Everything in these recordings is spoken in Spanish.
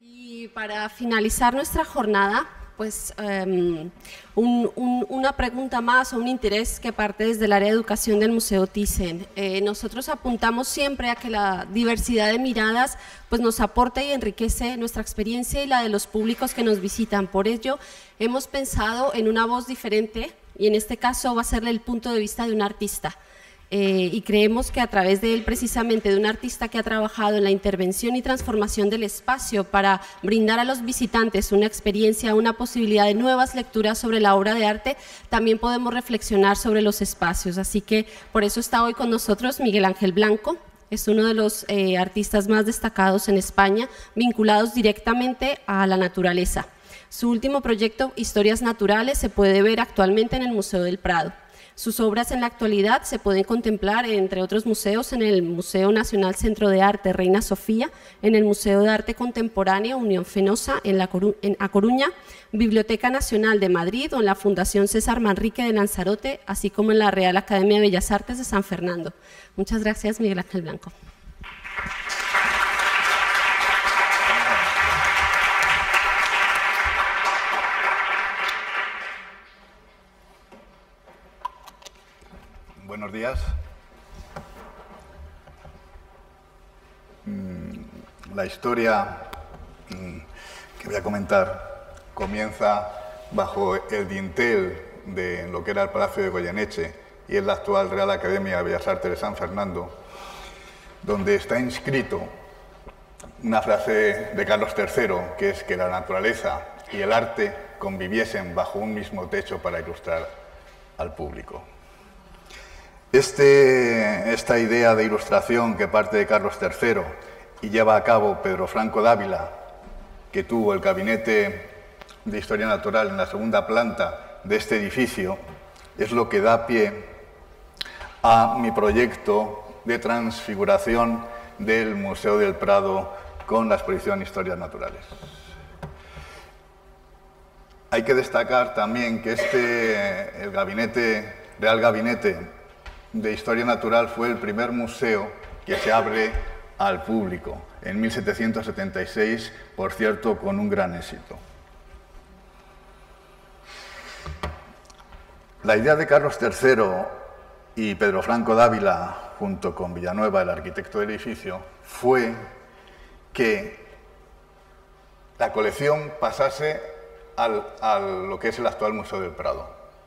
Y para finalizar nuestra jornada, pues una pregunta más o un interés que parte desde el área de educación del Museo Thyssen. Nosotros apuntamos siempre a que la diversidad de miradas pues nos aporta y enriquece nuestra experiencia y la de los públicos que nos visitan. Por ello, hemos pensado en una voz diferente y en este caso va a ser el punto de vista de un artista. Y creemos que a través de él, precisamente de un artista que ha trabajado en la intervención y transformación del espacio para brindar a los visitantes una experiencia, una posibilidad de nuevas lecturas sobre la obra de arte, también podemos reflexionar sobre los espacios. Así que por eso está hoy con nosotros Miguel Ángel Blanco. Es uno de los artistas más destacados en España, vinculados directamente a la naturaleza. Su último proyecto, Historias Naturales, se puede ver actualmente en el Museo del Prado. Sus obras en la actualidad se pueden contemplar, entre otros museos, en el Museo Nacional Centro de Arte Reina Sofía, en el Museo de Arte Contemporáneo Unión Fenosa en A Coruña, Biblioteca Nacional de Madrid o en la Fundación César Manrique de Lanzarote, así como en la Real Academia de Bellas Artes de San Fernando. Muchas gracias, Miguel Ángel Blanco. Buenos días. La historia que voy a comentar comienza bajo el dintel de lo que era el Palacio de Goyeneche y es la actual Real Academia de Bellas Artes de San Fernando, donde está inscrito una frase de Carlos III, que es que la naturaleza y el arte conviviesen bajo un mismo techo para ilustrar al público. Esta idea de ilustración que parte de Carlos III y lleva a cabo Pedro Franco Dávila, que tuvo el gabinete de Historia Natural en la segunda planta de este edificio, es lo que da pie a mi proyecto de transfiguración del Museo del Prado con la exposición Historias Naturales. Hay que destacar también que el Real Gabinete de Historia Natural fue el primer museo que se abre al público, en 1776, por cierto, con un gran éxito. La idea de Carlos III y Pedro Franco Dávila, junto con Villanueva, el arquitecto del edificio, fue que la colección pasase a lo que es el actual Museo del Prado.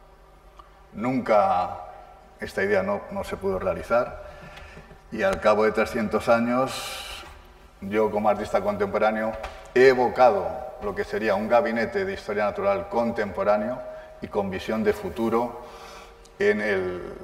Nunca esta idea no se pudo realizar y al cabo de 300 años yo como artista contemporáneo he evocado lo que sería un gabinete de historia natural contemporáneo y con visión de futuro en el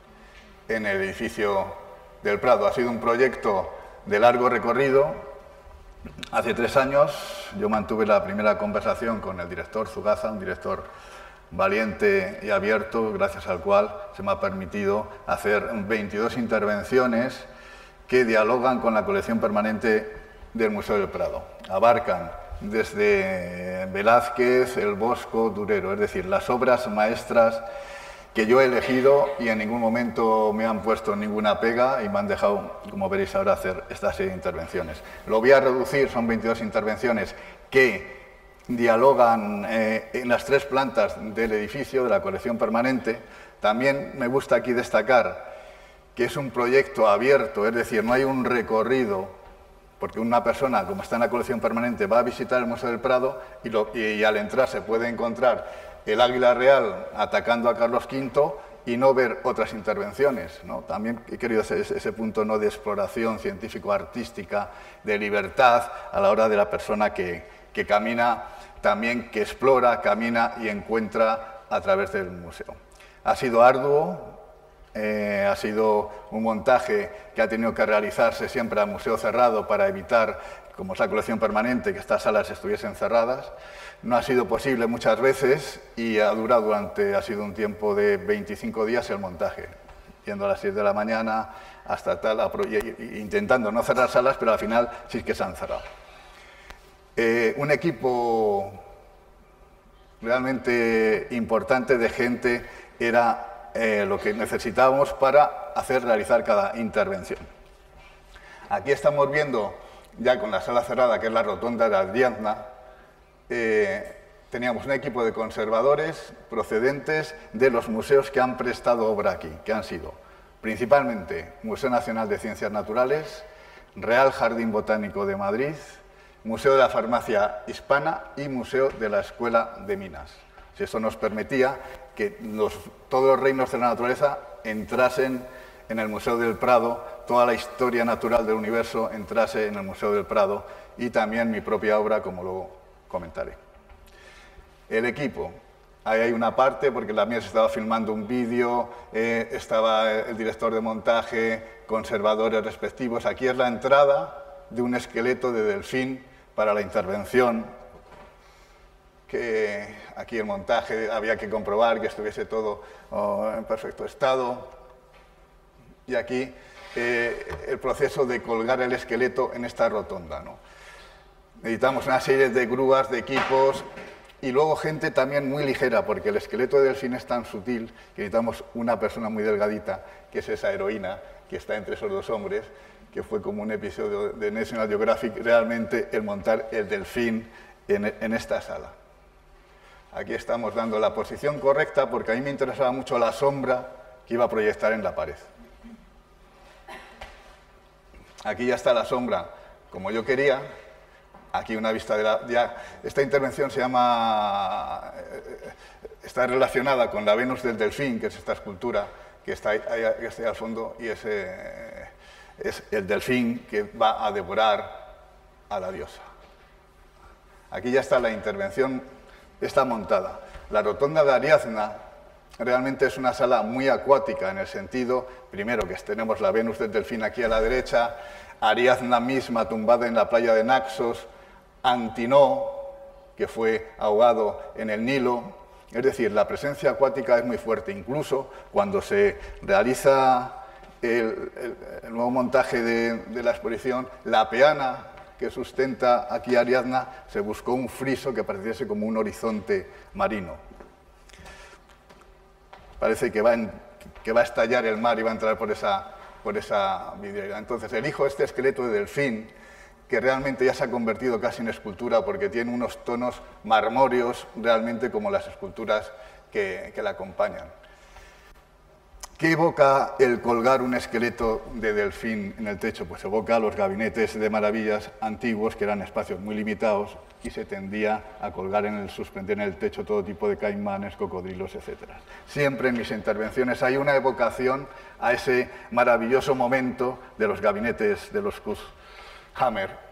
edificio del Prado. Ha sido un proyecto de largo recorrido. Hace 3 años yo mantuve la primera conversación con el director Zugaza, un director valiente y abierto, gracias al cual se me ha permitido hacer 22 intervenciones que dialogan con la colección permanente del Museo del Prado. Abarcan desde Velázquez, El Bosco, Durero, es decir, las obras maestras que yo he elegido y en ningún momento me han puesto ninguna pega y me han dejado, como veréis ahora, hacer esta serie de intervenciones. Lo voy a reducir, son 22 intervenciones que dialogan en las 3 plantas del edificio, de la colección permanente. También me gusta aquí destacar que es un proyecto abierto, es decir, no hay un recorrido, porque una persona, como está en la colección permanente, va a visitar el Museo del Prado y al entrar se puede encontrar el Águila Real atacando a Carlos V y no ver otras intervenciones, ¿no? También he querido hacer ese punto de exploración científico-artística, de libertad a la hora de la persona que camina, también que explora, camina y encuentra a través del museo. Ha sido arduo, ha sido un montaje que ha tenido que realizarse siempre a museo cerrado para evitar, como es la colección permanente, que estas salas estuviesen cerradas. No ha sido posible muchas veces y ha sido un tiempo de 25 días el montaje, yendo a las 6 de la mañana hasta tal, intentando no cerrar salas, pero al final sí es que se han cerrado. Un equipo realmente importante de gente era lo que necesitábamos para realizar cada intervención. Aquí estamos viendo ya con la sala cerrada, que es la rotonda de Ariadna, teníamos un equipo de conservadores procedentes de los museos que han prestado obra aquí, que han sido principalmente Museo Nacional de Ciencias Naturales, Real Jardín Botánico de Madrid, Museo de la Farmacia Hispana y Museo de la Escuela de Minas. Eso nos permitía que todos los reinos de la naturaleza entrasen en el Museo del Prado, toda la historia natural del universo entrase en el Museo del Prado y también mi propia obra, como luego comentaré. El equipo. Ahí hay una parte, porque la mía se estaba filmando un vídeo, estaba el director de montaje, conservadores respectivos. Aquí es la entrada de un esqueleto de delfín para la intervención, que aquí el montaje había que comprobar que estuviese todo en perfecto estado. Y aquí el proceso de colgar el esqueleto en esta rotonda, ¿no? Necesitamos una serie de grúas, de equipos y luego gente también muy ligera, porque el esqueleto de delfín es tan sutil que necesitamos una persona muy delgadita, que es esa heroína que está entre esos dos hombres, que fue como un episodio de National Geographic, realmente el montar el delfín en esta sala. Aquí estamos dando la posición correcta, porque a mí me interesaba mucho la sombra que iba a proyectar en la pared. Aquí ya está la sombra como yo quería. Aquí una vista de esta intervención se llama, está relacionada con la Venus del Delfín, que es esta escultura que está ahí al fondo, y ese es el delfín que va a devorar a la diosa. Aquí ya está la intervención, está montada. La rotonda de Ariadna realmente es una sala muy acuática, en el sentido, primero, que tenemos la Venus del Delfín aquí a la derecha, Ariadna misma tumbada en la playa de Naxos, Antinoo, que fue ahogado en el Nilo. Es decir, la presencia acuática es muy fuerte. Incluso cuando se realiza el nuevo montaje de la exposición, la peana que sustenta aquí Ariadna, se buscó un friso que pareciese como un horizonte marino. Parece que va a estallar el mar y va a entrar por esa vidriera. Entonces, elijo este esqueleto de delfín, que realmente ya se ha convertido casi en escultura, porque tiene unos tonos marmóreos, realmente como las esculturas que la acompañan. ¿Qué evoca el colgar un esqueleto de delfín en el techo? Pues evoca los gabinetes de maravillas antiguos, que eran espacios muy limitados, y se tendía a colgar suspender en el techo todo tipo de caimanes, cocodrilos, etc. Siempre en mis intervenciones hay una evocación a ese maravilloso momento de los gabinetes de los Hammer.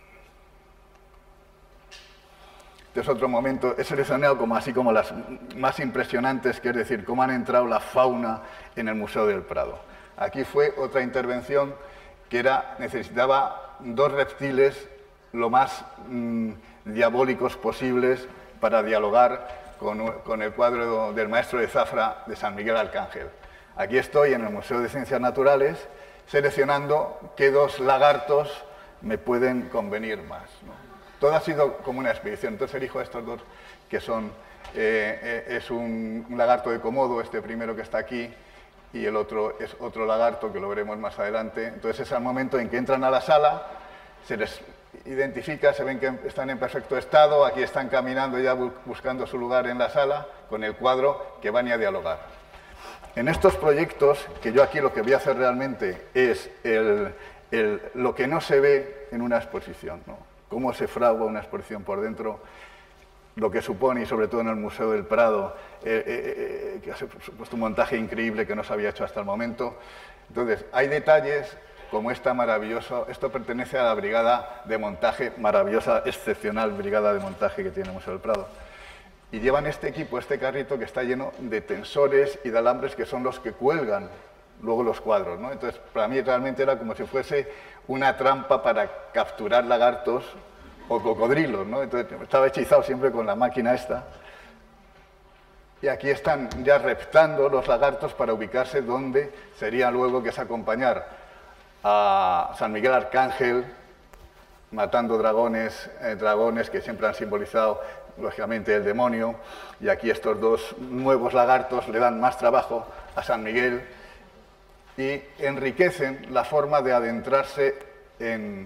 Este es otro momento, he seleccionado así como las más impresionantes, que es decir, cómo han entrado la fauna en el Museo del Prado. Aquí fue otra intervención que necesitaba dos reptiles lo más diabólicos posibles para dialogar con el cuadro del maestro de Zafra de San Miguel Arcángel. Aquí estoy en el Museo de Ciencias Naturales seleccionando qué dos lagartos me pueden convenir más, ¿no? Todo ha sido como una expedición. Entonces elijo estos dos, que son, es un lagarto de Komodo, este primero que está aquí, y el otro es otro lagarto, que lo veremos más adelante. Entonces es el momento en que entran a la sala, se les identifica, se ven que están en perfecto estado, aquí están caminando ya buscando su lugar en la sala, con el cuadro que van a dialogar. En estos proyectos, que yo aquí lo que voy a hacer realmente es lo que no se ve en una exposición, ¿no? Cómo se fragua una exposición por dentro, lo que supone, y sobre todo en el Museo del Prado, que ha supuesto un montaje increíble que no se había hecho hasta el momento. Entonces, hay detalles como esta maravillosa, esto pertenece a la brigada de montaje, maravillosa, excepcional brigada de montaje que tiene el Museo del Prado. Y llevan este equipo, este carrito que está lleno de tensores y de alambres que son los que cuelgan luego los cuadros, ¿no? Entonces, para mí realmente era como si fuese una trampa para capturar lagartos o cocodrilos, ¿no? Entonces, estaba hechizado siempre con la máquina esta. Y aquí están ya reptando los lagartos para ubicarse donde sería luego que es acompañar a San Miguel Arcángel matando dragones que siempre han simbolizado, lógicamente, el demonio. Y aquí estos dos nuevos lagartos le dan más trabajo a San Miguel y enriquecen la forma de adentrarse en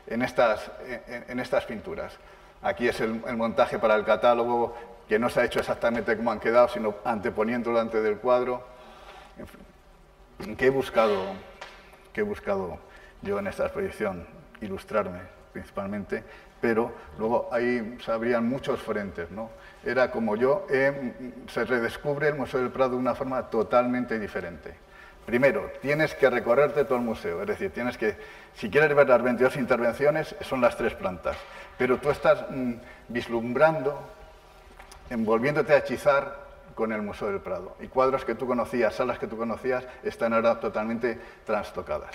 en estas pinturas. Aquí es el montaje para el catálogo, que no se ha hecho exactamente como han quedado, sino anteponiéndolo delante del cuadro. En fin, ¿qué he buscado yo en esta exposición? Ilustrarme, principalmente, pero luego ahí se abrían muchos frentes, ¿no? Era como se redescubre el Museo del Prado de una forma totalmente diferente. Primero, tienes que recorrerte todo el museo, es decir, si quieres ver las 22 intervenciones, son las 3 plantas, pero tú estás vislumbrando, envolviéndote a hechizar con el Museo del Prado. Y cuadros que tú conocías, salas que tú conocías, están ahora totalmente trastocadas.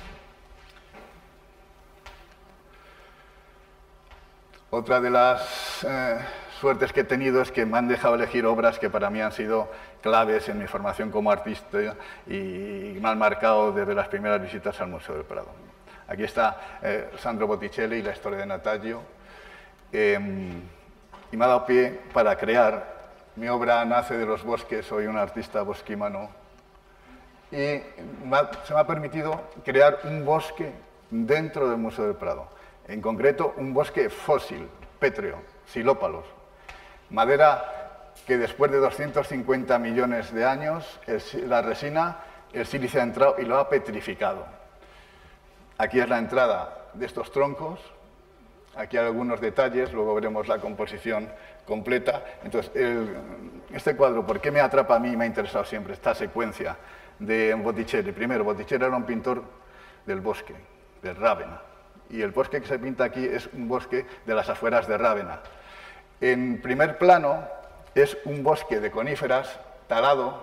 Otra de las suertes que he tenido es que me han dejado elegir obras que para mí han sido claves en mi formación como artista y me han marcado desde las primeras visitas al Museo del Prado. Aquí está Sandro Botticelli y la historia de Natalio. Y me ha dado pie para crear. Mi obra nace de los bosques, soy un artista bosquímano. Y se me ha permitido crear un bosque dentro del Museo del Prado. En concreto, un bosque fósil, pétreo, xilópalos. Madera que después de 250 millones de años, la resina, el sílice ha entrado y lo ha petrificado. Aquí es la entrada de estos troncos. Aquí hay algunos detalles, luego veremos la composición completa. Entonces, este cuadro, ¿por qué me atrapa a mí y me ha interesado siempre esta secuencia de Botticelli? Primero, Botticelli era un pintor del bosque, de Rávena. Y el bosque que se pinta aquí es un bosque de las afueras de Rávena. En primer plano es un bosque de coníferas talado.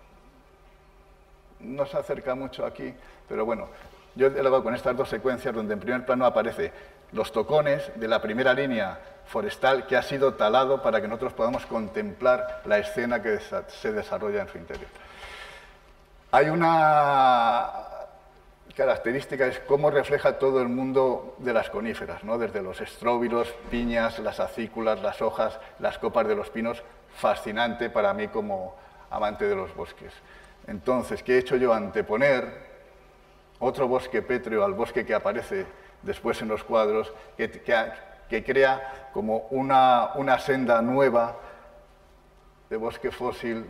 No se acerca mucho aquí, pero bueno, yo he elaborado con estas dos secuencias donde en primer plano aparece los tocones de la primera línea forestal que ha sido talado para que nosotros podamos contemplar la escena que se desarrolla en su interior. Hay una característica, es cómo refleja todo el mundo de las coníferas, ¿no? Desde los estróbilos, piñas, las acículas, las hojas, las copas de los pinos, fascinante para mí como amante de los bosques. Entonces, ¿qué he hecho yo? Anteponer otro bosque pétreo al bosque que aparece después en los cuadros, que crea como una senda nueva de bosque fósil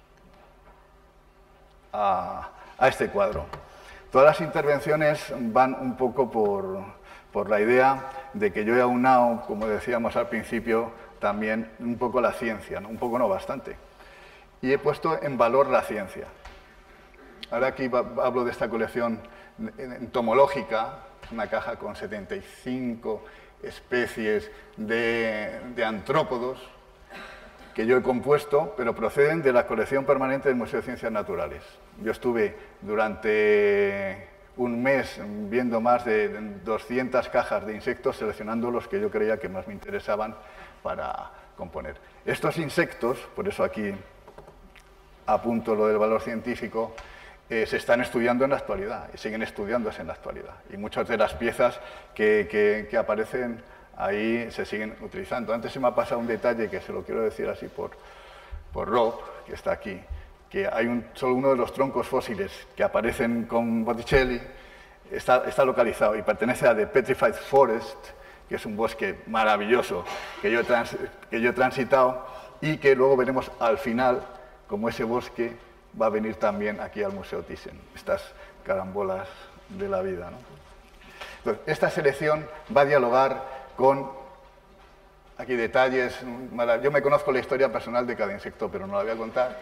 a este cuadro. Todas las intervenciones van un poco por la idea de que yo he aunado, como decíamos al principio, también un poco la ciencia, ¿no? Un poco no, bastante. Y he puesto en valor la ciencia. Ahora aquí hablo de esta colección entomológica, una caja con 75 especies de antrópodos que yo he compuesto, pero proceden de la colección permanente del Museo de Ciencias Naturales. Yo estuve durante un mes viendo más de 200 cajas de insectos, seleccionando los que yo creía que más me interesaban para componer. Estos insectos, por eso aquí apunto lo del valor científico, se están estudiando en la actualidad y siguen estudiándose en la actualidad. Y muchas de las piezas que aparecen ahí se siguen utilizando. Antes se me ha pasado un detalle que se lo quiero decir así por Rob, que está aquí, que hay solo uno de los troncos fósiles que aparecen con Botticelli, está localizado y pertenece a The Petrified Forest, que es un bosque maravilloso que yo he transitado y que luego veremos al final como ese bosque va a venir también aquí al Museo Thyssen, estas carambolas de la vida, ¿no? Entonces, esta selección va a dialogar con, aquí detalles, yo me conozco la historia personal de cada insecto, pero no la voy a contar,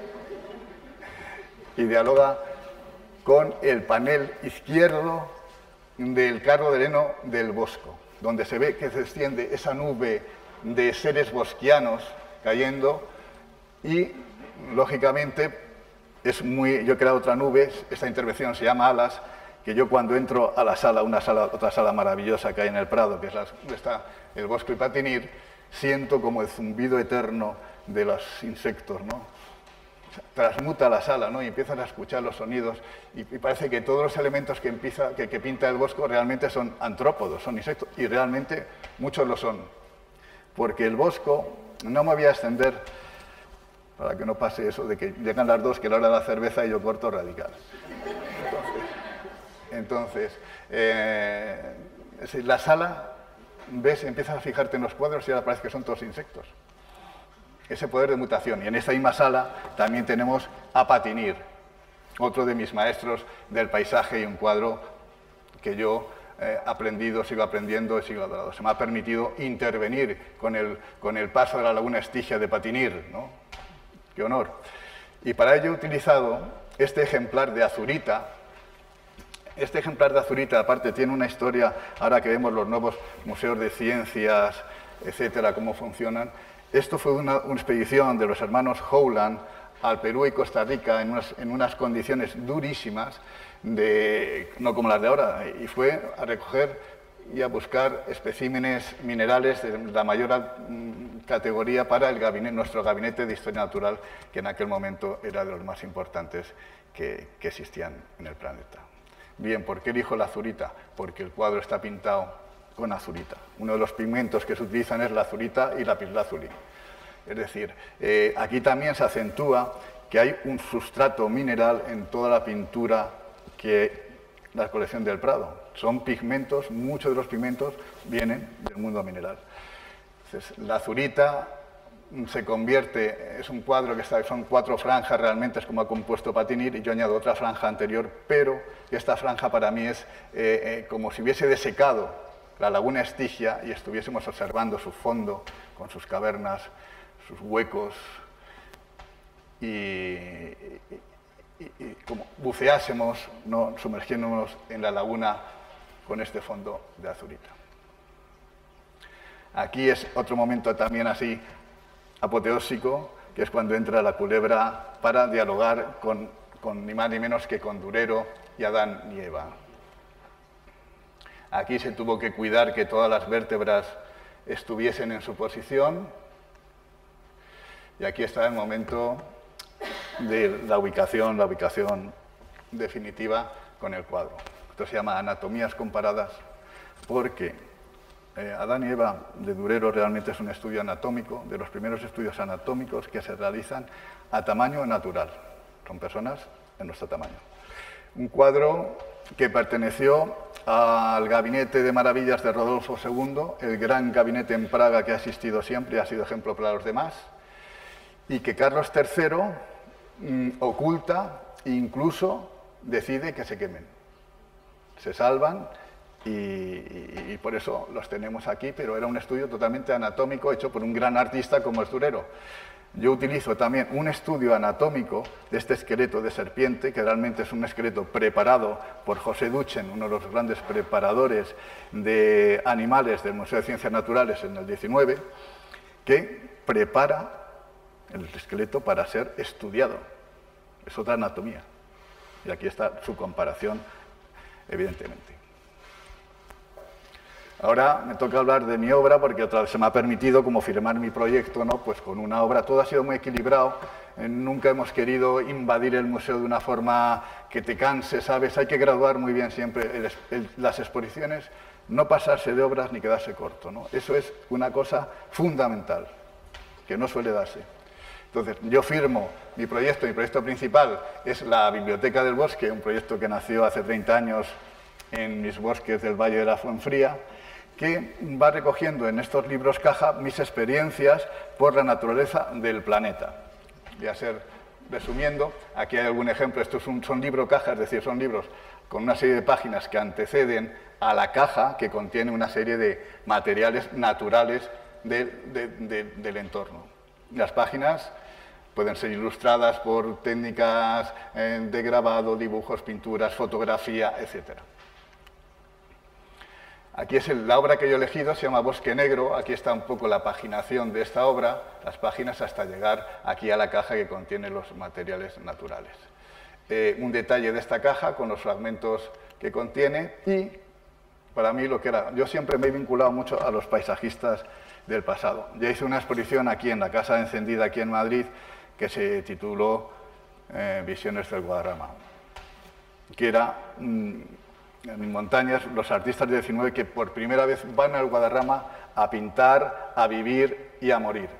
y dialoga con el panel izquierdo del carro de heno del Bosco, donde se ve que se extiende esa nube de seres bosquianos cayendo y, lógicamente, yo he creado otra nube, esta intervención se llama Alas, que yo cuando entro a la sala, otra sala maravillosa que hay en el Prado, que es donde está el Bosco y Patinir, siento como el zumbido eterno de los insectos, ¿no? O sea, transmuta la sala, ¿no? Y empiezas a escuchar los sonidos y parece que todos los elementos que pinta el Bosco realmente son antrópodos, son insectos, y realmente muchos lo son. Porque el Bosco, no me voy a extender para que no pase eso de que llegan las dos, que es la hora de la cerveza y yo corto radical. Entonces, la sala ves, empiezas a fijarte en los cuadros y ahora parece que son todos insectos. Ese poder de mutación. Y en esta misma sala también tenemos a Patinir, otro de mis maestros del paisaje y un cuadro que yo he aprendido, sigo aprendiendo y sigo adorando. Se me ha permitido intervenir con el paso de la laguna Estigia de Patinir, ¿no? ¡Qué honor! Y para ello he utilizado este ejemplar de azurita. Este ejemplar de azurita, aparte, tiene una historia, ahora que vemos los nuevos museos de ciencias, etcétera, cómo funcionan. Esto fue una expedición de los hermanos Howland al Perú y Costa Rica en unas condiciones durísimas, no como las de ahora, y fue a recoger y a buscar especímenes minerales de la mayor categoría para nuestro gabinete de historia natural, que en aquel momento era de los más importantes que existían en el planeta. Bien, ¿por qué elijo la azurita? Porque el cuadro está pintado con azurita. Uno de los pigmentos que se utilizan es la azurita y lapislázuli. Es decir, aquí también se acentúa que hay un sustrato mineral en toda la pintura que la colección del Prado. Son pigmentos, muchos de los pigmentos vienen del mundo mineral. Entonces, la azurita se convierte, es un cuadro que son 4 franjas, realmente es como ha compuesto Patinir, y yo añado otra franja anterior, pero esta franja para mí es como si hubiese desecado la laguna Estigia y estuviésemos observando su fondo con sus cavernas, sus huecos, y como buceásemos, ¿no?, sumergiéndonos en la laguna con este fondo de azurita. Aquí es otro momento también así apoteósico, que es cuando entra la culebra para dialogar con ni más ni menos que con Durero y Adán y Eva. Aquí se tuvo que cuidar que todas las vértebras estuviesen en su posición. Y aquí está el momento de la ubicación definitiva con el cuadro. Esto se llama anatomías comparadas porque Adán y Eva de Durero realmente es un estudio anatómico, de los primeros estudios anatómicos que se realizan a tamaño natural. Son personas en nuestro tamaño. Un cuadro que perteneció al Gabinete de Maravillas de Rodolfo II, el gran gabinete en Praga que ha existido siempre y ha sido ejemplo para los demás, y que Carlos III oculta e incluso decide que se quemen. Se salvan y por eso los tenemos aquí, pero era un estudio totalmente anatómico hecho por un gran artista como es Durero. Yo utilizo también un estudio anatómico de este esqueleto de serpiente, que realmente es un esqueleto preparado por José Duchen, uno de los grandes preparadores de animales del Museo de Ciencias Naturales en el 19, que prepara el esqueleto para ser estudiado. Es otra anatomía. Y aquí está su comparación, evidentemente. Ahora me toca hablar de mi obra, porque otra vez se me ha permitido como firmar mi proyecto, ¿no?, pues con una obra. Todo ha sido muy equilibrado. Nunca hemos querido invadir el museo de una forma que te canse, ¿sabes? Hay que graduar muy bien siempre las exposiciones, no pasarse de obras ni quedarse corto, ¿no? Eso es una cosa fundamental, que no suele darse. Entonces, yo firmo mi proyecto principal es la Biblioteca del Bosque, un proyecto que nació hace 30 años en mis bosques del Valle de la Fuenfría, que va recogiendo en estos libros caja mis experiencias por la naturaleza del planeta. Voy a ser resumiendo, aquí hay algún ejemplo, estos son libros caja, es decir, son libros con una serie de páginas que anteceden a la caja que contiene una serie de materiales naturales del entorno. Las páginas pueden ser ilustradas por técnicas de grabado, dibujos, pinturas, fotografía, etc. Aquí es la obra que yo he elegido, se llama Bosque Negro. Aquí está un poco la paginación de esta obra, las páginas hasta llegar aquí a la caja que contiene los materiales naturales. Un detalle de esta caja con los fragmentos que contiene y, para mí, lo que era... Yo siempre me he vinculado mucho a los paisajistas del pasado. Ya hice una exposición aquí en la Casa Encendida, aquí en Madrid, que se tituló Visiones del Guadarrama, que era... en montañas, los artistas del 19 que por primera vez van al Guadarrama a pintar, a vivir y a morir.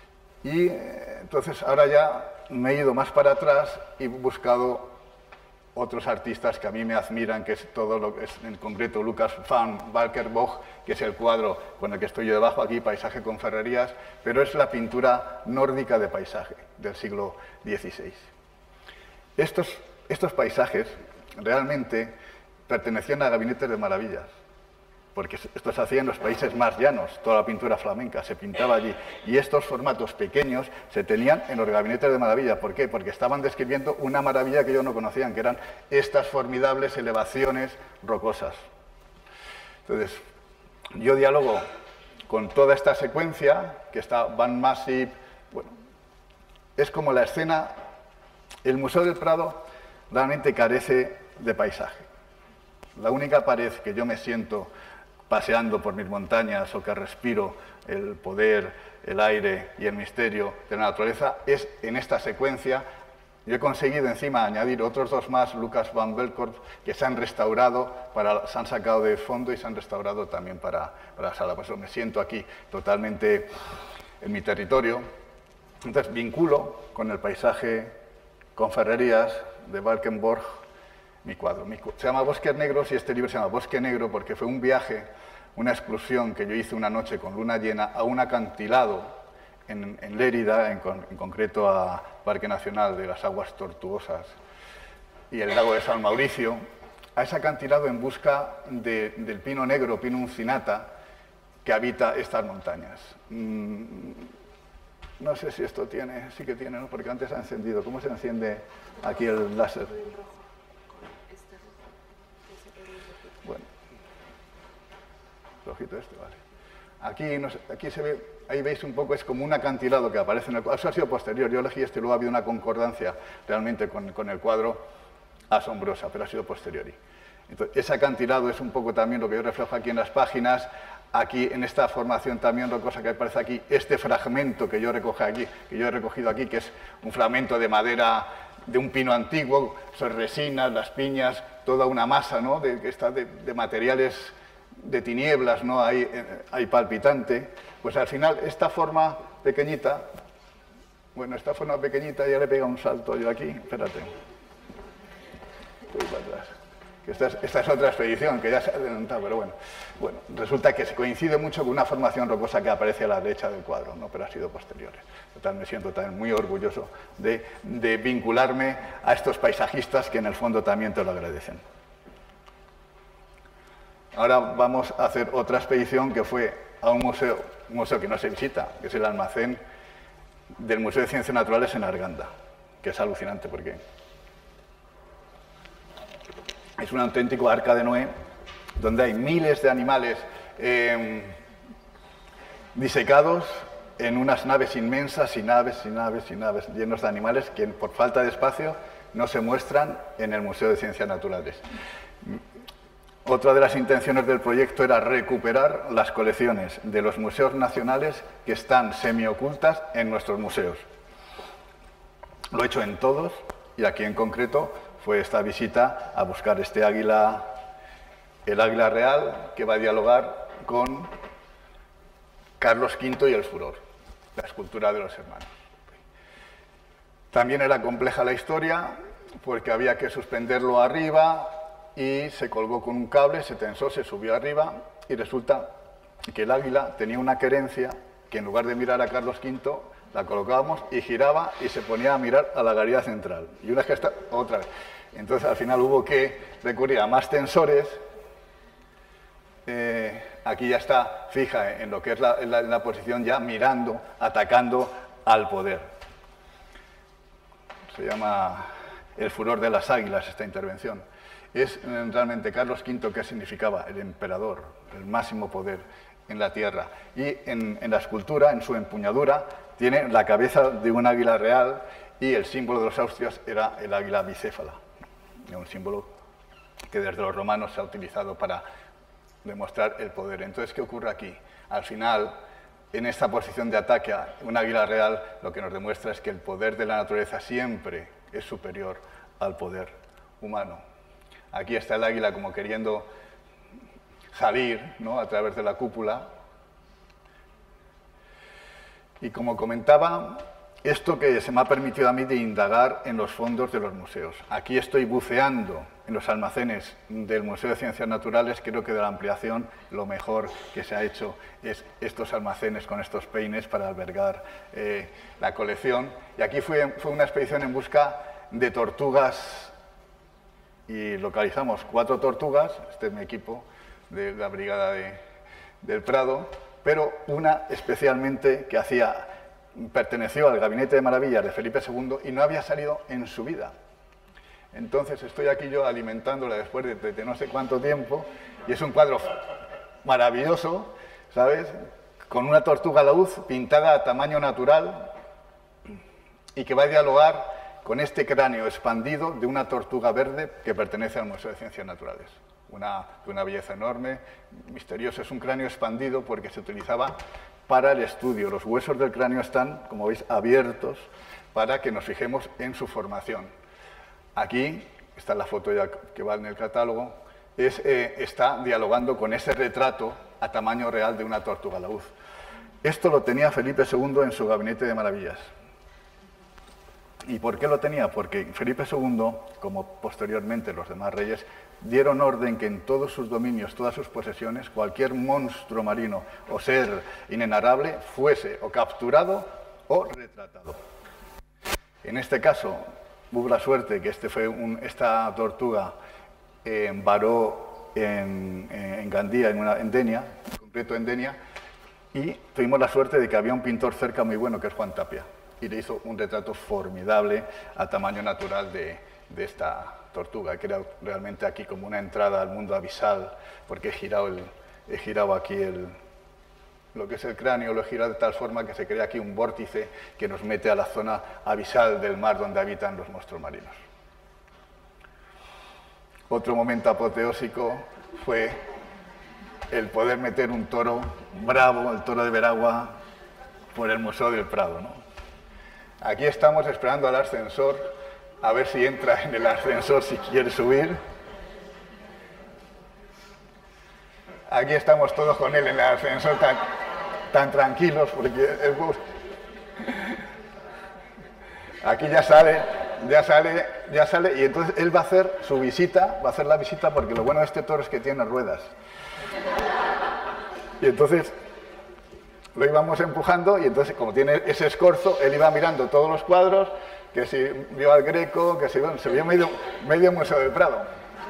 Y entonces ahora ya me he ido más para atrás y he buscado otros artistas que a mí me admiran, que es todo lo que es, en concreto, Lucas van Valkenburg, que es el cuadro con el que estoy yo debajo aquí, Paisaje con Ferrerías, pero es la pintura nórdica de paisaje del siglo XVI. Estos paisajes realmente pertenecían a gabinetes de maravillas, porque esto se hacía en los países más llanos, toda la pintura flamenca se pintaba allí, y estos formatos pequeños se tenían en los gabinetes de maravilla. ¿Por qué? Porque estaban describiendo una maravilla que ellos no conocían, que eran estas formidables elevaciones rocosas. Entonces, yo dialogo con toda esta secuencia, que está Van Massip, bueno, es como la escena. El Museo del Prado realmente carece de paisaje. La única pared que yo me siento paseando por mis montañas o que respiro el poder, el aire y el misterio de la naturaleza es en esta secuencia. Yo he conseguido encima añadir otros dos más, Lucas van Belkorp, que se han restaurado, se han sacado de fondo y se han restaurado también para la sala. Por eso me siento aquí totalmente en mi territorio. Entonces vinculo con el paisaje con Ferrerías de Valkenburg mi cuadro. Se llama Bosques Negros y este libro se llama Bosque Negro porque fue un viaje, una excursión que yo hice una noche con luna llena a un acantilado en Lérida, en concreto a Parque Nacional de las Aguas Tortuosas y el lago de San Mauricio, a ese acantilado en busca del pino negro, pino uncinata, que habita estas montañas. No sé si esto tiene, sí que tiene, ¿no? Porque antes ha encendido. ¿Cómo se enciende aquí el láser? Bueno, rojito este, vale. Aquí se ve, ahí veis un poco, es como un acantilado que aparece en el cuadro. Eso ha sido posterior, yo elegí este, luego ha habido una concordancia realmente con el cuadro asombrosa, pero ha sido posteriori. Entonces, ese acantilado es un poco también lo que yo reflejo aquí en las páginas. Aquí, en esta formación también, otra cosa que aparece aquí, este fragmento que yo he recogido aquí, que es un fragmento de madera de un pino antiguo, son resinas, las piñas, toda una masa, ¿no? que está de materiales de tinieblas, ¿no? Hay palpitante. Pues al final, esta forma pequeñita, ya le pega un salto yo aquí, espérate. Voy para atrás. Esta es otra expedición que ya se ha adelantado, pero bueno, resulta que se coincide mucho con una formación rocosa que aparece a la derecha del cuadro, ¿no? Pero ha sido posterior. Total, me siento también muy orgulloso de vincularme a estos paisajistas que en el fondo también te lo agradecen. Ahora vamos a hacer otra expedición que fue a un museo que no se visita, que es el almacén del Museo de Ciencias Naturales en Arganda, que es alucinante porque es un auténtico arca de Noé, donde hay miles de animales disecados en unas naves inmensas y naves llenos de animales que por falta de espacio no se muestran en el Museo de Ciencias Naturales. Otra de las intenciones del proyecto era recuperar las colecciones de los museos nacionales que están semiocultas en nuestros museos. Lo he hecho en todos y aquí en concreto fue esta visita a buscar este águila, el águila real, que va a dialogar con Carlos V y el furor, la escultura de los hermanos. También era compleja la historia, porque había que suspenderlo arriba y se colgó con un cable, se tensó, se subió arriba y resulta que el águila tenía una querencia que en lugar de mirar a Carlos V, la colocábamos y giraba y se ponía a mirar a la galería central. Y una vez que está, otra vez. Entonces al final hubo que recurrir a más tensores. Aquí ya está fija en lo que es la posición ya mirando, atacando al poder. Se llama El furor de las águilas esta intervención. Es realmente Carlos V, ¿qué significaba? El emperador, el máximo poder en la tierra. Y en la escultura, en su empuñadura, tiene la cabeza de un águila real y el símbolo de los austrias era el águila bicéfala. Un símbolo que desde los romanos se ha utilizado para demostrar el poder. Entonces, ¿qué ocurre aquí? Al final, en esta posición de ataque a un águila real, lo que nos demuestra es que el poder de la naturaleza siempre es superior al poder humano. Aquí está el águila como queriendo salir, ¿no?, a través de la cúpula. Y como comentaba, esto que se me ha permitido a mí de indagar en los fondos de los museos. Aquí estoy buceando en los almacenes del Museo de Ciencias Naturales. Creo que de la ampliación lo mejor que se ha hecho es estos almacenes con estos peines para albergar la colección. Y aquí fue una expedición en busca de tortugas y localizamos 4 tortugas. Este es mi equipo de la Brigada del Prado, pero una especialmente que perteneció al Gabinete de Maravillas de Felipe II y no había salido en su vida. Entonces estoy aquí yo alimentándola después de no sé cuánto tiempo, y es un cuadro maravilloso, ¿sabes? Con una tortuga laúd pintada a tamaño natural y que va a dialogar con este cráneo expandido de una tortuga verde que pertenece al Museo de Ciencias Naturales. De una belleza enorme, misteriosa. Es un cráneo expandido porque se utilizaba para el estudio. Los huesos del cráneo están, como veis, abiertos para que nos fijemos en su formación. Aquí, está la foto ya que va en el catálogo, está dialogando con ese retrato a tamaño real de una tortuga laúd. Esto lo tenía Felipe II en su Gabinete de Maravillas. ¿Y por qué lo tenía? Porque Felipe II, como posteriormente los demás reyes, dieron orden que en todos sus dominios, todas sus posesiones, cualquier monstruo marino o ser inenarrable fuese o capturado o retratado. En este caso, hubo la suerte que esta tortuga varó en Gandía, en Denia, en concreto en Denia, y tuvimos la suerte de que había un pintor cerca muy bueno, que es Juan Tapia, y le hizo un retrato formidable a tamaño natural de esta tortuga, que era realmente aquí como una entrada al mundo abisal, porque he girado aquí lo que es el cráneo, lo he girado de tal forma que se crea aquí un vórtice que nos mete a la zona abisal del mar donde habitan los monstruos marinos. Otro momento apoteósico fue el poder meter un toro bravo, el toro de Veragua, por el Museo del Prado, ¿no? Aquí estamos esperando al ascensor, a ver si entra en el ascensor si quiere subir. Aquí estamos todos con él en el ascensor tan tranquilos, porque aquí ya sale, y entonces él va a hacer su visita, va a hacer la visita, porque lo bueno de este toro es que tiene ruedas. Y entonces lo íbamos empujando, y entonces, como tiene ese escorzo, él iba mirando todos los cuadros, que si vio al Greco, que se vio medio Museo del Prado.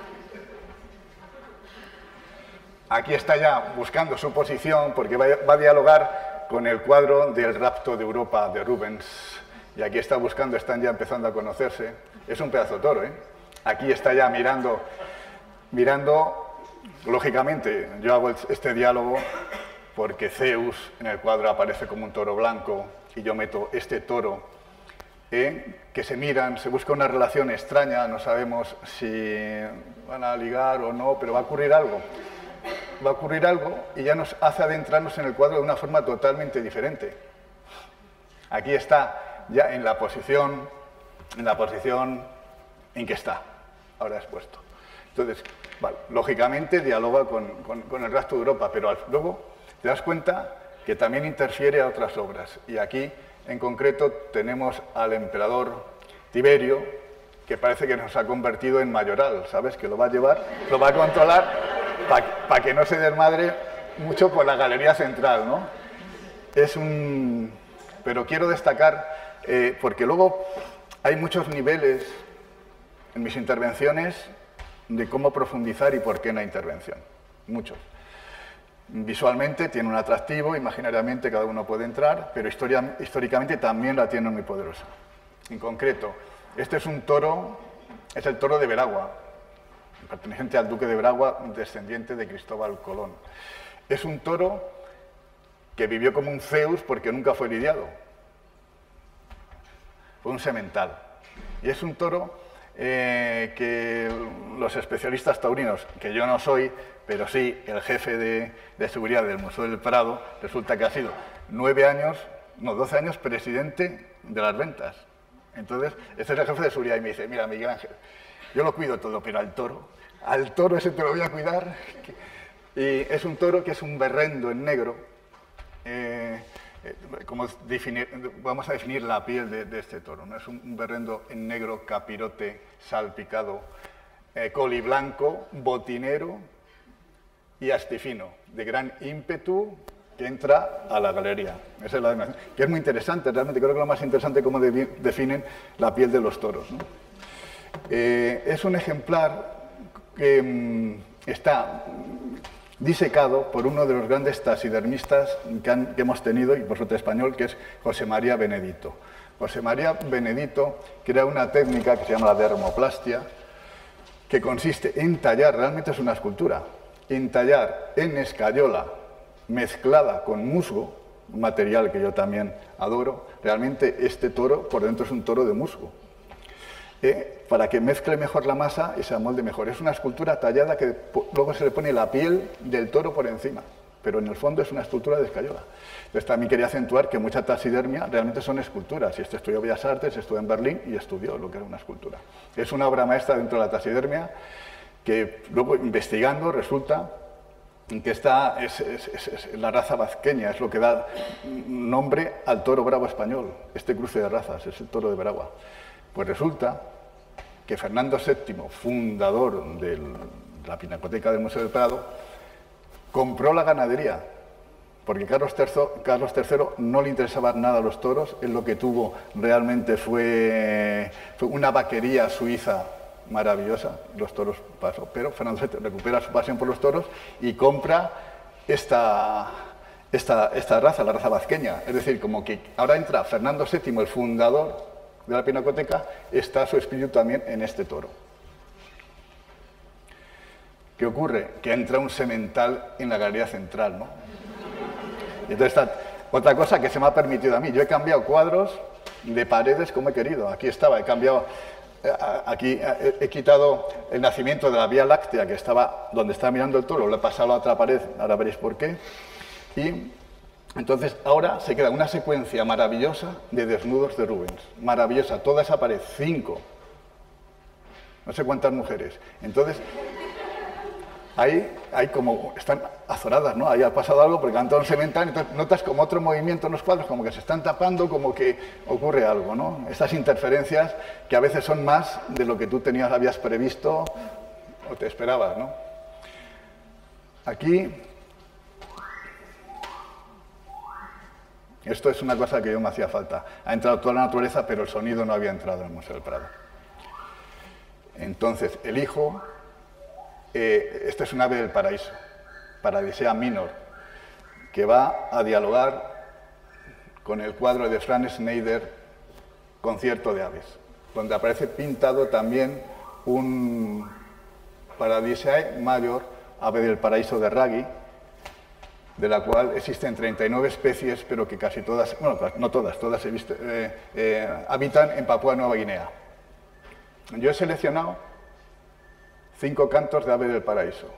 Aquí está ya buscando su posición, porque va a dialogar con el cuadro del Rapto de Europa de Rubens. Y aquí está buscando, están ya empezando a conocerse. Es un pedazo de toro, ¿eh? Aquí está ya mirando, lógicamente, yo hago este diálogo porque Zeus en el cuadro aparece como un toro blanco y yo meto este toro, que se miran, se busca una relación extraña, no sabemos si van a ligar o no, pero va a ocurrir algo. Va a ocurrir algo y ya nos hace adentrarnos en el cuadro de una forma totalmente diferente. Aquí está ya en la posición en que está, ahora expuesto. Entonces, vale, lógicamente dialoga con el resto de Europa, pero luego te das cuenta que también interfiere a otras obras. Y aquí, en concreto, tenemos al emperador Tiberio, que parece que nos ha convertido en mayoral, ¿sabes? Que lo va a llevar, lo va a controlar para que no se desmadre mucho por la galería central, ¿no? Pero quiero destacar, porque luego hay muchos niveles en mis intervenciones de cómo profundizar y por qué en la intervención. Muchos. Visualmente tiene un atractivo, imaginariamente cada uno puede entrar, pero históricamente también la tiene muy poderosa. En concreto, este es un toro, es el toro de Veragua, perteneciente al duque de Veragua, descendiente de Cristóbal Colón. Es un toro que vivió como un Zeus porque nunca fue lidiado. Fue un semental. Y es un toro que los especialistas taurinos, que yo no soy, pero sí el jefe de seguridad del Museo del Prado, resulta que ha sido 12 años presidente de las ventas. Entonces, este es el jefe de seguridad y me dice, mira, Miguel Ángel, yo lo cuido todo, pero al toro ese te lo voy a cuidar. Y es un toro que es un berrendo en negro, vamos a definir la piel de este toro, ¿no? Es un berrendo en negro, capirote, salpicado, coli blanco, botinero y astifino, de gran ímpetu, que entra a la galería. Esa es la definición, que es muy interesante, realmente creo que lo más interesante es cómo definen la piel de los toros, ¿no? Es un ejemplar que está disecado por uno de los grandes taxidermistas que hemos tenido, y por suerte español, que es José María Benedito. José María Benedito crea una técnica que se llama la dermoplastia, que consiste en tallar, realmente es una escultura, en tallar en escayola mezclada con musgo, un material que yo también adoro. Realmente este toro por dentro es un toro de musgo, para que mezcle mejor la masa y se amolde mejor. Es una escultura tallada que luego se le pone la piel del toro por encima, pero en el fondo es una escultura de escayola. Entonces también quería acentuar que mucha taxidermia realmente son esculturas, y este estudió Bellas Artes, estuvo en Berlín y estudió lo que era una escultura. Es una obra maestra dentro de la taxidermia que luego investigando resulta que esta es la raza vazqueña, es lo que da nombre al toro bravo español. Este cruce de razas es el toro de Bragua. Pues resulta que Fernando VII, fundador de la Pinacoteca del Museo del Prado, compró la ganadería, porque Carlos III no le interesaban nada los toros. Él lo que tuvo realmente fue una vaquería suiza maravillosa, los toros pasó, pero Fernando VII recupera su pasión por los toros y compra esta raza, la raza vazqueña. Es decir, como que ahora entra Fernando VII, el fundador de la Pinacoteca, está su espíritu también en este toro. ¿Qué ocurre? Que entra un semental en la galería central, ¿no? Y entonces está otra cosa que se me ha permitido a mí. Yo he cambiado cuadros de paredes como he querido. Aquí estaba, he cambiado... Aquí he quitado el nacimiento de la Vía Láctea, que estaba donde estaba mirando el toro, lo he pasado a otra pared, ahora veréis por qué. Y entonces ahora se queda una secuencia maravillosa de desnudos de Rubens, maravillosa, toda esa pared, 5, no sé cuántas mujeres. Entonces ahí como están azoradas, ¿no? Ahí ha pasado algo porque han dado un semental, entonces notas como otro movimiento en los cuadros, como que se están tapando, como que ocurre algo, ¿no? Estas interferencias que a veces son más de lo que tú habías previsto o te esperabas, ¿no? Aquí, esto es una cosa que yo me hacía falta. Ha entrado toda la naturaleza, pero el sonido no había entrado en el Museo del Prado. Entonces, elijo... esta es un ave del paraíso, Paradisea minor, que va a dialogar con el cuadro de Franz Schneider, Concierto de aves, donde aparece pintado también un Paradisae major, ave del paraíso de Raggi, de la cual existen 39 especies, pero que casi todas, bueno, no todas habitan en Papúa Nueva Guinea. Yo he seleccionado 5 cantos de ave del paraíso,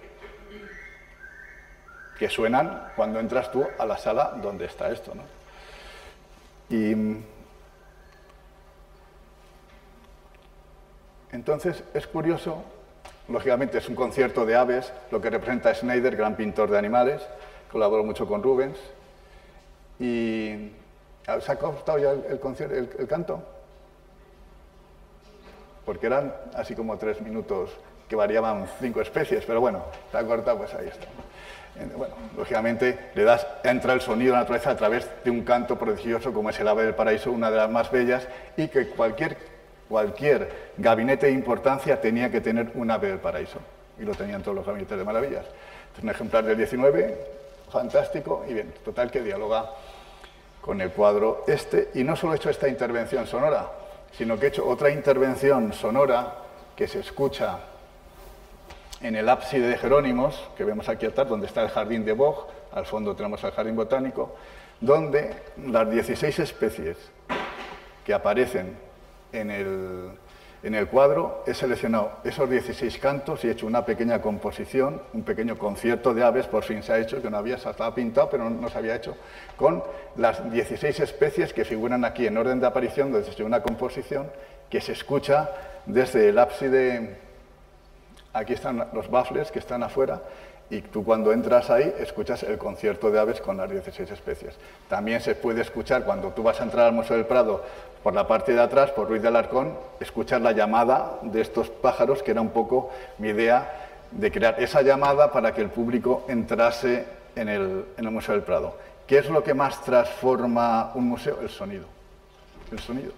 que suenan cuando entras tú a la sala donde está esto, ¿no? Y entonces es curioso, lógicamente es un concierto de aves, lo que representa Schneider, gran pintor de animales, colaboró mucho con Rubens. Y ¿se ha cortado ya el canto? Porque eran así como 3 minutos que variaban 5 especies, pero bueno, se ha cortado, pues ahí está. Bueno, lógicamente entra el sonido de la naturaleza a través de un canto prodigioso como es el ave del paraíso, una de las más bellas, y que cualquier gabinete de importancia tenía que tener un ave del paraíso, y lo tenían todos los gabinetes de maravillas. Es un ejemplar del 19, fantástico, y bien, total que dialoga con el cuadro este, y no solo he hecho esta intervención sonora, sino que he hecho otra intervención sonora que se escucha en el ábside de Jerónimos, que vemos aquí atrás, donde está el jardín de Vogt, al fondo tenemos el jardín botánico, donde las 16 especies que aparecen en el cuadro, he seleccionado esos 16 cantos y he hecho una pequeña composición, un pequeño concierto de aves, por fin se ha hecho, que no había, estaba pintado, pero no se había hecho, con las 16 especies que figuran aquí en orden de aparición, desde una composición que se escucha desde el ábside Aquí están los baffles que están afuera y tú cuando entras ahí escuchas el concierto de aves con las 16 especies. También se puede escuchar cuando tú vas a entrar al Museo del Prado por la parte de atrás, por Ruiz de Alarcón, escuchar la llamada de estos pájaros, que era un poco mi idea de crear esa llamada para que el público entrase en el Museo del Prado. ¿Qué es lo que más transforma un museo? El sonido. El sonido.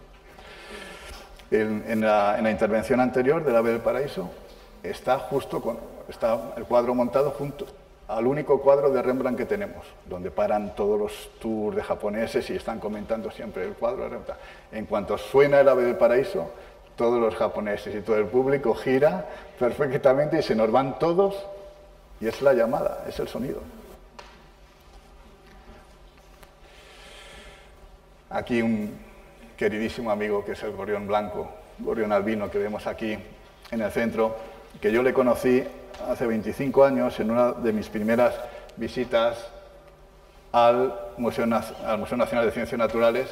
En la intervención anterior del Ave del Paraíso está el cuadro montado junto al único cuadro de Rembrandt que tenemos, donde paran todos los tours de japoneses y están comentando siempre el cuadro de Rembrandt. En cuanto suena el Ave del Paraíso, todos los japoneses y todo el público gira perfectamente y se nos van todos, y es la llamada, es el sonido. Aquí un queridísimo amigo que es el gorrión blanco, gorrión albino que vemos aquí en el centro, que yo le conocí hace 25 años en una de mis primeras visitas al Museo Nacional de Ciencias Naturales,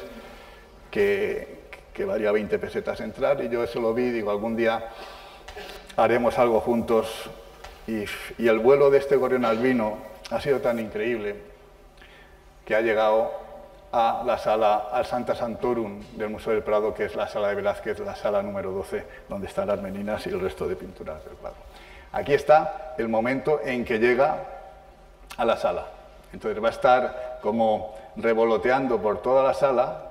que valía 20 pesetas entrar, y yo eso lo vi y digo, algún día haremos algo juntos. Y el vuelo de este gorrión albino ha sido tan increíble que ha llegado a la sala, al Santa Santorum del Museo del Prado, que es la sala de Velázquez, la sala número 12, donde están las meninas y el resto de pinturas del Prado. Aquí está el momento en que llega a la sala. Entonces va a estar como revoloteando por toda la sala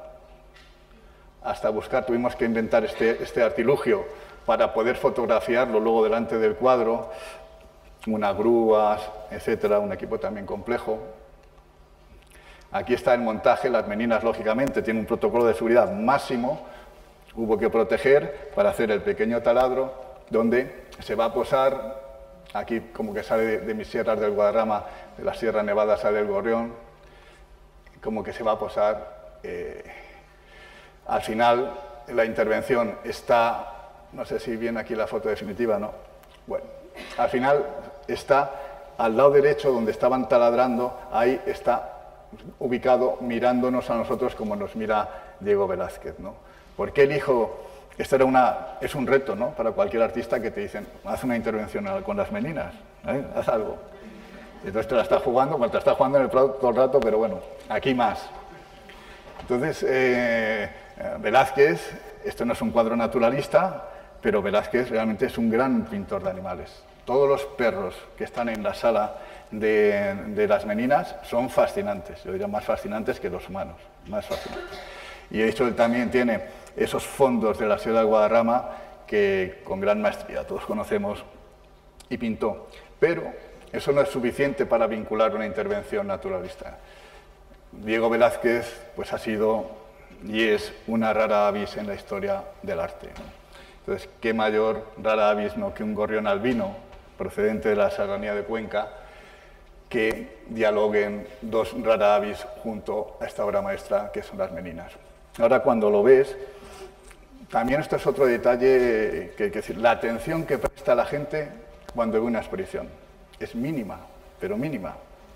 hasta buscar, tuvimos que inventar este artilugio para poder fotografiarlo luego delante del cuadro, unas grúas, etcétera, un equipo también complejo. Aquí está el montaje, las meninas lógicamente tienen un protocolo de seguridad máximo, hubo que proteger para hacer el pequeño taladro donde se va a posar, aquí como que sale de mis sierras del Guadarrama, de la Sierra Nevada sale el gorrión, como que se va a posar. Al final la intervención está, no sé si viene aquí la foto definitiva, ¿no? Bueno, al final está al lado derecho donde estaban taladrando, ahí está ubicado mirándonos a nosotros como nos mira Diego Velázquez, ¿no? ¿Por qué elijo? Esto es un reto, ¿no? Para cualquier artista que te dicen, haz una intervención con las meninas, ¿eh? Haz algo. Entonces te la estás jugando, bueno, te la estás jugando en el Prado todo el rato, pero bueno, aquí más. Entonces, Velázquez, esto no es un cuadro naturalista, pero Velázquez realmente es un gran pintor de animales. Todos los perros que están en la sala de las meninas son fascinantes, yo diría más fascinantes que los humanos, más fascinantes. Y de hecho él también tiene esos fondos de la Sierra del Guadarrama que con gran maestría todos conocemos y pintó. Pero eso no es suficiente para vincular una intervención naturalista. Diego Velázquez pues ha sido y es una rara avis en la historia del arte, ¿no? Entonces, ¿qué mayor rara avis no que un gorrión albino procedente de la Serranía de Cuenca que dialoguen dos rara avis junto a esta obra maestra que son las meninas? Ahora, cuando lo ves, también esto es otro detalle, que decir, la atención que presta la gente cuando ve una exposición es mínima, pero mínima.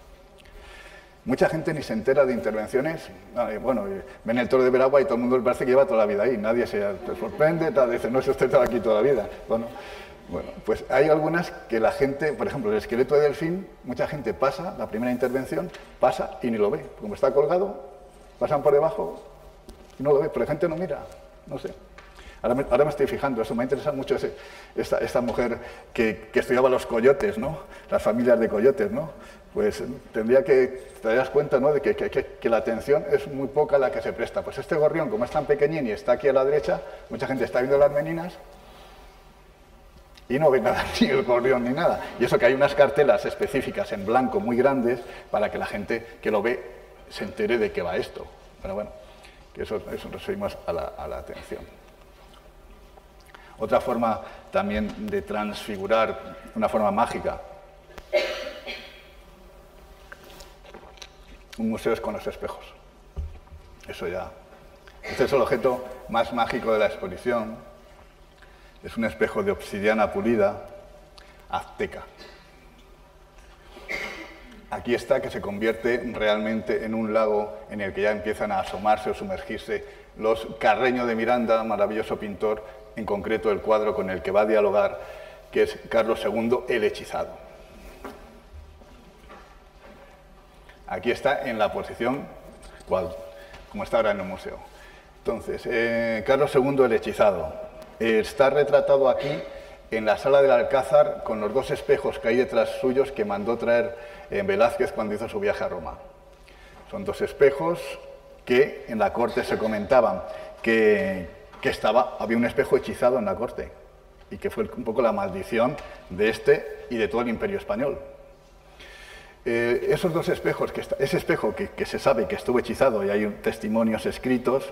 Mucha gente ni se entera de intervenciones, bueno, ven el Toro de Veragua y todo el mundo le parece que lleva toda la vida ahí, nadie se sorprende, dice, no, si usted estaba aquí toda la vida. Bueno, pues hay algunas que la gente, por ejemplo, el esqueleto de delfín, mucha gente pasa, la primera intervención, pasa y ni lo ve. Como está colgado, pasan por debajo y no lo ve, pero la gente no mira, no sé. Ahora me estoy fijando, eso me interesa mucho esta mujer que estudiaba los coyotes, ¿no? Las familias de coyotes, ¿no? Pues te darías cuenta, ¿no? De que la atención es muy poca la que se presta. Pues este gorrión, como es tan pequeñín y está aquí a la derecha, mucha gente está viendo las meninas y no ve nada, ni el gorrión ni nada. Y eso que hay unas cartelas específicas en blanco muy grandes para que la gente que lo ve se entere de qué va esto. Pero bueno, que eso nos referimos a la atención. Otra forma también de transfigurar, una forma mágica. Un museo es con los espejos. Eso ya. Este es el objeto más mágico de la exposición. Es un espejo de obsidiana pulida, azteca. Aquí está, que se convierte realmente en un lago en el que ya empiezan a asomarse o sumergirse los Carreño de Miranda, maravilloso pintor, en concreto el cuadro con el que va a dialogar, que es Carlos II el Hechizado. Aquí está en la posición como está ahora en el museo. Entonces, Carlos II el Hechizado está retratado aquí en la sala del Alcázar con los dos espejos que hay detrás suyos que mandó traer Velázquez cuando hizo su viaje a Roma. Son dos espejos que en la corte se comentaban que había un espejo hechizado en la corte y que fue un poco la maldición de este y de todo el Imperio Español. Esos dos espejos, ese espejo que se sabe que estuvo hechizado y hay testimonios escritos,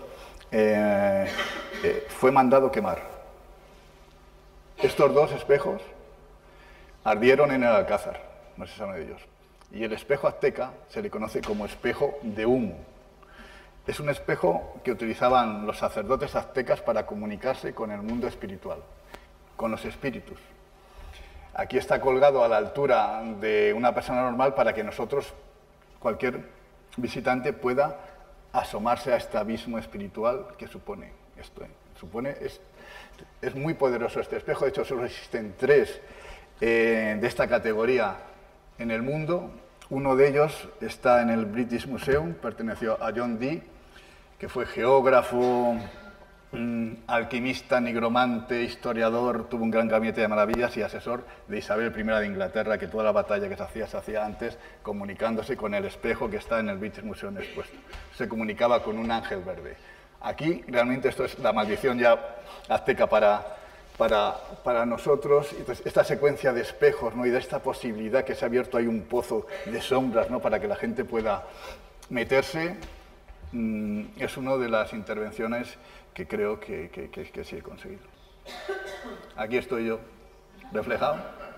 fue mandado quemar. Estos dos espejos ardieron en el Alcázar, no se sabe de ellos. Y el espejo azteca se le conoce como espejo de humo. Es un espejo que utilizaban los sacerdotes aztecas para comunicarse con el mundo espiritual, con los espíritus. Aquí está colgado a la altura de una persona normal para que nosotros, cualquier visitante, pueda asomarse a este abismo espiritual que supone esto. Es muy poderoso este espejo, de hecho solo existen 3 de esta categoría en el mundo. Uno de ellos está en el British Museum, perteneció a John Dee, que fue geógrafo, alquimista, nigromante, historiador, tuvo un gran gabinete de maravillas y asesor de Isabel I de Inglaterra, que toda la batalla que se hacía antes comunicándose con el espejo que está en el British Museum expuesto. Se comunicaba con un ángel verde. Aquí realmente esto es la maldición ya azteca para nosotros. Entonces, esta secuencia de espejos, ¿no? Y de esta posibilidad que se ha abierto ahí un pozo de sombras, ¿no? Para que la gente pueda meterse, es una de las intervenciones que creo que sí he conseguido. Aquí estoy yo, reflejado.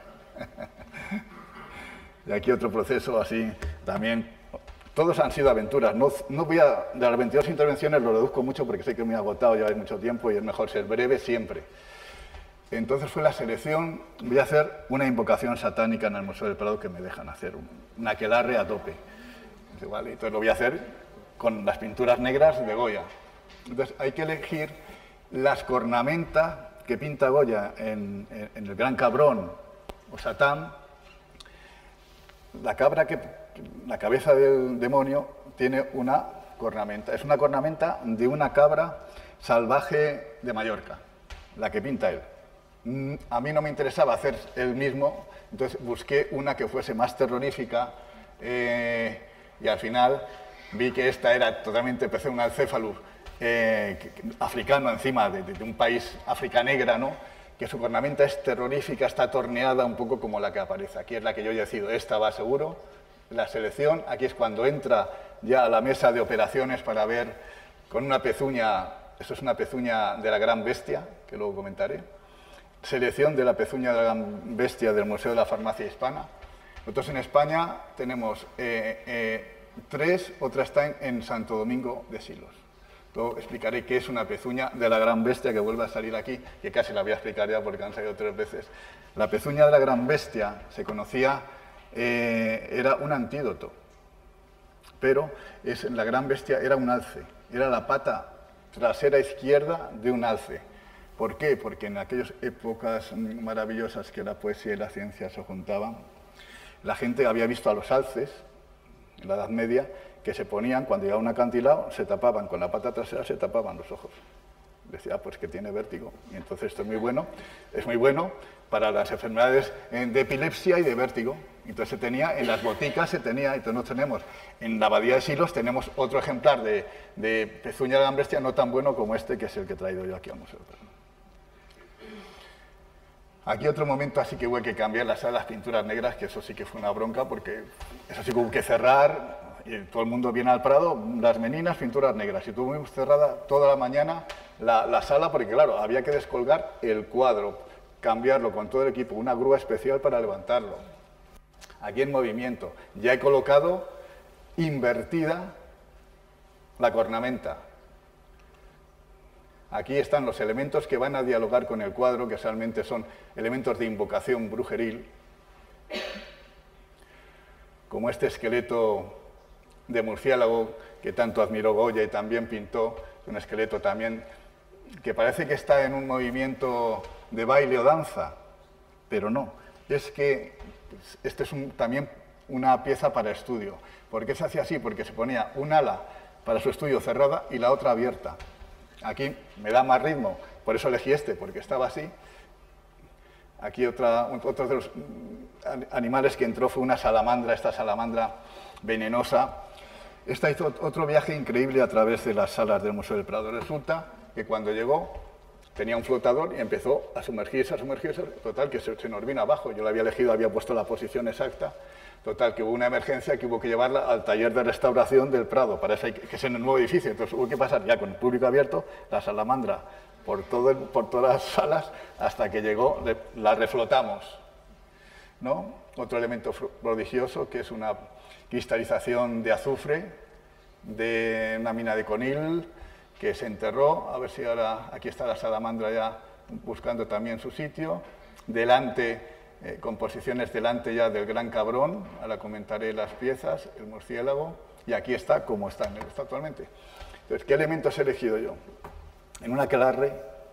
Y aquí otro proceso así también. Todos han sido aventuras. No voy a, de las 22 intervenciones lo reduzco mucho porque sé que me he agotado, lleváis mucho tiempo y es mejor ser breve siempre. Entonces fue la selección. Voy a hacer una invocación satánica en el Museo del Prado que me dejan hacer, un aquelarre a tope. ¿Vale? Entonces lo voy a hacer con las pinturas negras de Goya. Entonces hay que elegir las cornamentas que pinta Goya en el Gran Cabrón o Satán. La cabeza del demonio tiene una cornamenta. Es una cornamenta de una cabra salvaje de Mallorca, la que pinta él. A mí no me interesaba hacer el mismo, entonces busqué una que fuese más terrorífica y al final vi que esta era totalmente, empecé un acéfalus africano encima de un país África negra, ¿no? Que su cornamenta es terrorífica, está torneada un poco como la que aparece. Aquí es la que yo he decidido, esta va seguro. La selección, aquí es cuando entra ya a la mesa de operaciones para ver con una pezuña, esto es una pezuña de la Gran Bestia, que luego comentaré. Selección de la pezuña de la Gran Bestia del Museo de la Farmacia Hispana. Nosotros en España tenemos 3, otra está en Santo Domingo de Silos. Luego explicaré qué es una pezuña de la Gran Bestia, que vuelve a salir aquí, que casi la voy a explicar ya porque han salido 3 veces. La pezuña de la Gran Bestia se conocía, era un antídoto, pero la Gran Bestia era un alce, era la pata trasera izquierda de un alce. ¿Por qué? Porque en aquellas épocas maravillosas que la poesía y la ciencia se juntaban, la gente había visto a los alces, en la Edad Media, que se ponían, cuando llegaba un acantilado, se tapaban, con la pata trasera se tapaban los ojos. Decía, pues que tiene vértigo. Y entonces esto es muy bueno para las enfermedades de epilepsia y de vértigo. Entonces se tenía, en las boticas se tenía, entonces nosotros tenemos, en la Abadía de Silos tenemos otro ejemplar de pezuña de la Gran Bestia, no tan bueno como este, que es el que he traído yo aquí al museo. Aquí otro momento así que hubo que cambiar la sala de las pinturas negras, que eso sí que fue una bronca, porque eso sí que hubo que cerrar, y todo el mundo viene al Prado, las meninas, pinturas negras, y tuvimos cerrada toda la mañana la sala, porque claro, había que descolgar el cuadro, cambiarlo con todo el equipo, una grúa especial para levantarlo. Aquí en movimiento, ya he colocado invertida la cornamenta. Aquí están los elementos que van a dialogar con el cuadro, que realmente son elementos de invocación brujeril, como este esqueleto de murciélago que tanto admiró Goya y también pintó, un esqueleto también que parece que está en un movimiento de baile o danza, pero no. Es que este es también una pieza para estudio. ¿Por qué se hacía así? Porque se ponía un ala para su estudio cerrada y la otra abierta. Aquí me da más ritmo, por eso elegí este, porque estaba así. Aquí otro de los animales que entró fue una salamandra, esta salamandra venenosa. Esta hizo otro viaje increíble a través de las salas del Museo del Prado. Resulta que cuando llegó tenía un flotador y empezó a sumergirse, total, que se nos vino abajo. Yo la había elegido, había puesto la posición exacta. Total, que hubo una emergencia que hubo que llevarla al taller de restauración del Prado, para eso que es en el nuevo edificio. Entonces hubo que pasar ya con el público abierto, la salamandra, por todas las salas, hasta que llegó, la reflotamos, ¿no? Otro elemento prodigioso, que es una cristalización de azufre de una mina de Conil, que se enterró. A ver si ahora, aquí está la salamandra ya buscando también su sitio. Delante, composiciones delante ya del Gran Cabrón, ahora comentaré las piezas, el murciélago, y aquí está como está actualmente. Entonces, ¿qué elementos he elegido yo? En un aquelarre,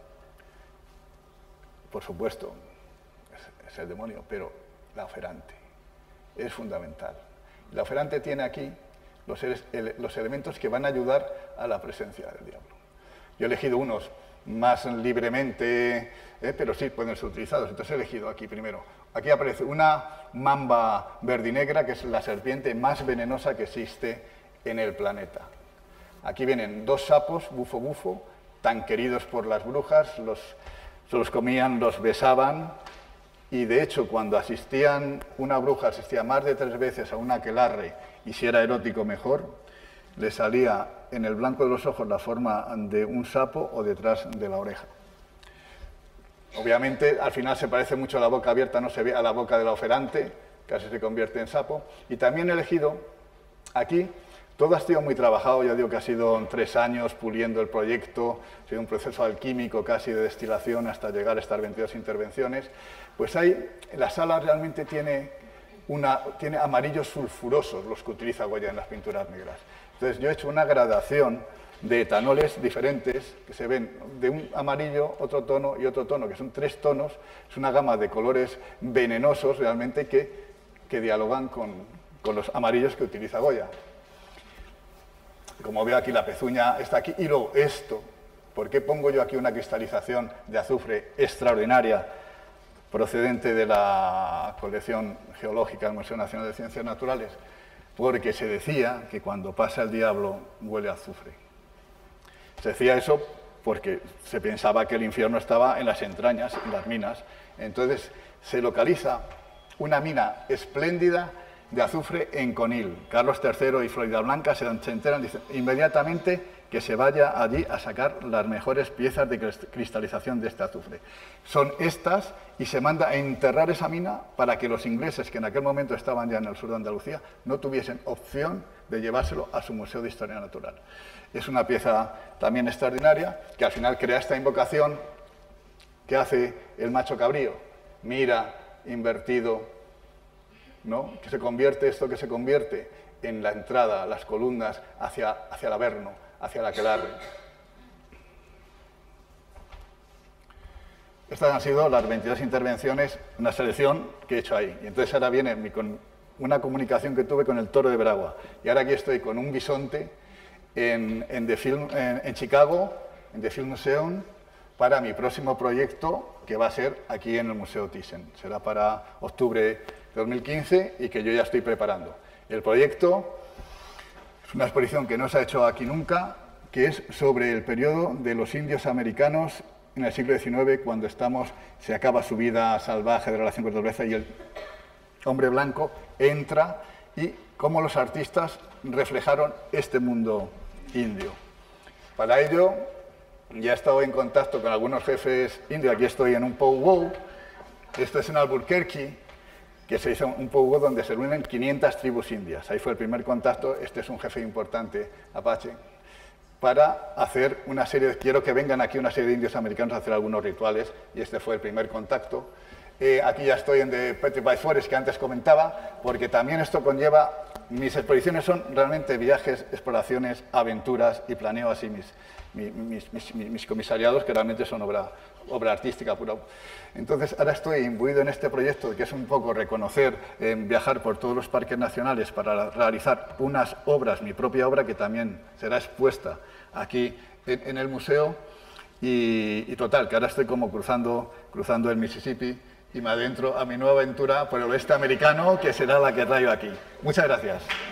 por supuesto, es el demonio, pero la oferante es fundamental. La oferante tiene aquí los elementos que van a ayudar a la presencia del diablo. Yo he elegido unos más libremente, pero sí pueden ser utilizados. Entonces he elegido aquí primero. Aquí aparece una mamba verdinegra, que es la serpiente más venenosa que existe en el planeta. Aquí vienen dos sapos, bufo, tan queridos por las brujas, se los comían, los besaban, y de hecho cuando una bruja asistía más de 3 veces a un aquelarre, y si era erótico mejor, le salía en el blanco de los ojos la forma de un sapo o detrás de la oreja. Obviamente, al final se parece mucho a la boca abierta, no se ve a la boca de la oferante, casi se convierte en sapo. Y también he elegido, aquí, todo ha sido muy trabajado, ya digo que ha sido 3 años puliendo el proyecto, ha sido un proceso alquímico casi de destilación hasta llegar a estas 22 intervenciones. Pues la sala realmente tiene amarillos sulfurosos, los que utiliza Goya en las pinturas negras. Entonces yo he hecho una gradación de etanoles diferentes, que se ven de un amarillo, otro tono y otro tono, que son 3 tonos, es una gama de colores venenosos realmente que dialogan con los amarillos que utiliza Goya. Como veo aquí, la pezuña está aquí, y luego esto, ¿por qué pongo yo aquí una cristalización de azufre extraordinaria procedente de la colección geológica del Museo Nacional de Ciencias Naturales? Porque se decía que cuando pasa el diablo huele a azufre. Se decía eso porque se pensaba que el infierno estaba en las entrañas, en las minas. Entonces se localiza una mina espléndida de azufre en Conil. Carlos III y Florida Blanca se enteran, dicen inmediatamente que se vaya allí a sacar las mejores piezas de cristalización de este azufre. Son estas, y se manda a enterrar esa mina para que los ingleses, que en aquel momento estaban ya en el sur de Andalucía, no tuviesen opción de llevárselo a su Museo de Historia Natural. Es una pieza también extraordinaria, que al final crea esta invocación que hace el macho cabrío. Mira, invertido, ¿no? Que se convierte en la entrada, las columnas hacia el Averno, hacia el aquelarre. Estas han sido las 22 intervenciones, una selección que he hecho ahí. Y entonces ahora viene con una comunicación que tuve con el toro de Veragua. Y ahora aquí estoy con un bisonte en Chicago, en The Film Museum, para mi próximo proyecto, que va a ser aquí en el Museo Thyssen. Será para octubre de 2015 y que yo ya estoy preparando. El proyecto es una exposición que no se ha hecho aquí nunca, que es sobre el periodo de los indios americanos en el siglo XIX, cuando se acaba su vida salvaje de relación con la naturaleza y el hombre blanco entra, y cómo los artistas reflejaron este mundo indio. Para ello, ya he estado en contacto con algunos jefes indios. Aquí estoy en un powwow, esto es en Albuquerque, que se hizo un powwow donde se reúnen 500 tribus indias. Ahí fue el primer contacto. Este es un jefe importante, apache, para hacer una serie quiero que vengan aquí una serie de indios americanos a hacer algunos rituales, y este fue el primer contacto. Aquí ya estoy en The Petrified Forest, que antes comentaba, porque también esto conlleva mis exposiciones son realmente viajes, exploraciones, aventuras y planeo así mis comisariados, que realmente son obra artística pura. Entonces, ahora estoy imbuido en este proyecto, que es un poco reconocer, viajar por todos los parques nacionales para realizar unas obras, mi propia obra, que también será expuesta aquí en el museo. Y total, que ahora estoy como cruzando el Mississippi y me adentro a mi nueva aventura por el oeste americano, que será la que traigo aquí. Muchas gracias.